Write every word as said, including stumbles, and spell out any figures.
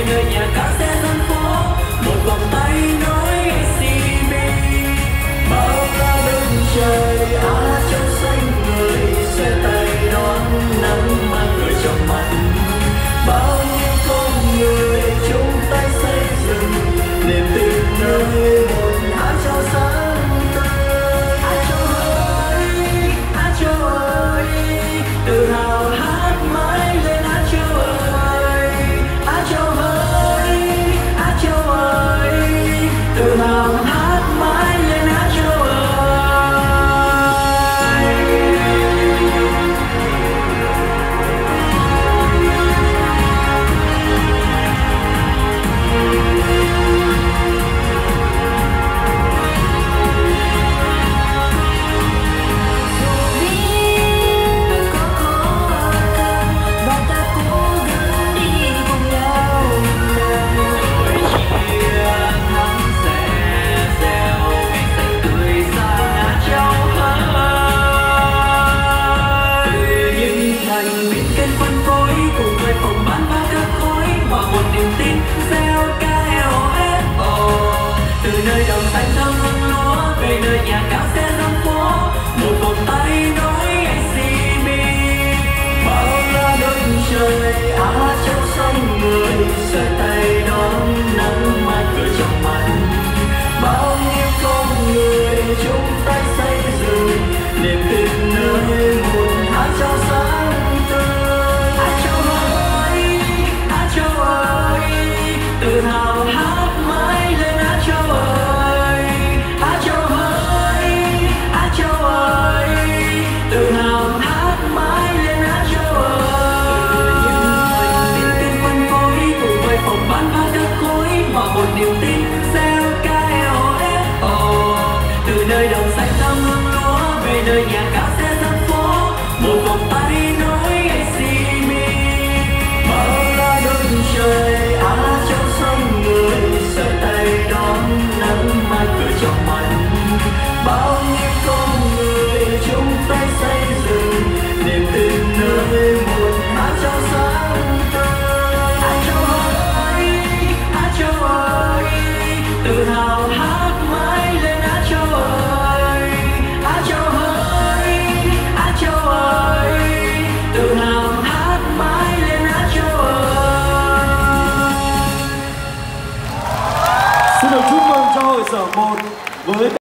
nơi nhà cao xe dân phố, một vòng tay nói a xê bê. Bao la bên trời Á Châu xanh người, xoay tay đón nắng mang cười trong mắt. Bao nhiêu con người chung tay xây dựng niềm tin nơi một Á Châu sáng tươi. Á Châu ơi, Á Châu ơi, tự hào hát mãi lên Á Châu ơi. Á Châu ơi, Á Châu ơi, tự hào hát mãi lên Á Châu ơi. Từ nơi đồng xanh thơm hương lúa về nơi nhà cao xe rong phố, một vòng tay nói a xê bê. Bao la đất trời Á Châu xanh người, xoay tay đón nắng mai cười trong mắt. Bao nhiêu con người chung tay xây dựng niềm tin nơi một Á Châu sáng tươi. Á Châu ơi, Á Châu ơi, tự hào hát mãi lên Á Châu ơi. Á Châu ơi, Á Châu ơi, tự hào hát mãi lên Á Châu ơi. Niềm tin phân phối cùng với phòng bán phát đất khối, hòa một niềm tin gieo ca eo ét o. Từ nơi đồng xanh thơm hương lúa về nơi nhà cao xe dân phố, một vòng tay nói a xê bê. Bao la đất trời Á Châu xanh người, xoay tay đón nắng mai cười trong mắt. Bao nhiêu con người chung tay xây dựng niềm tin nơi một Á Châu sáng tươi. Á Châu ơi, Á Châu ơi, tự hào hát mãi lên Á Châu ơi. Á Châu ơi, Á Châu ơi, tự hào hát mãi lên Á Châu ơi. Xin được chúc mừng cho hội sở một với